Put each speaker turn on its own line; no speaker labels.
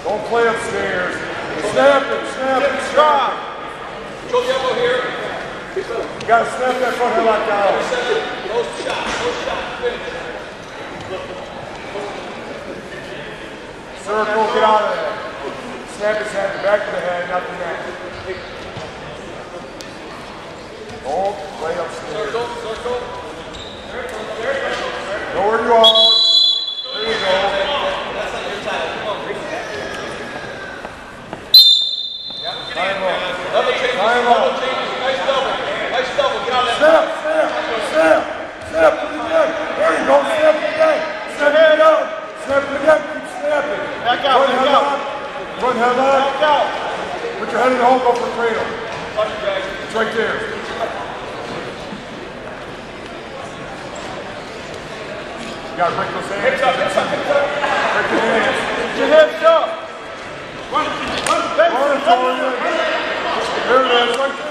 Don't play upstairs. Snap it, snap it,
strong. Control the elbow here.
You gotta snap that front headlock down.
Close shot, finish.
Circle, get out of there. Snap his head, the back of the head, not the neck. Don't play upstairs.
Circle.
Know where you are. There you go.
That's not your time. Come on.
Time up.
Double changes. Nice double. Get out of that.
Snap to the neck. There you go, snap to the neck. Snap head out. Snap to the neck, keep snapping.
Back out.
Run head on.
Back out.
Put your head in the hole, go for cradle.
Touch it, guys.
It's right there. You gotta break those hands.
Hips up.
Break your hands.
Get your hips up. Run.
There it is, right there.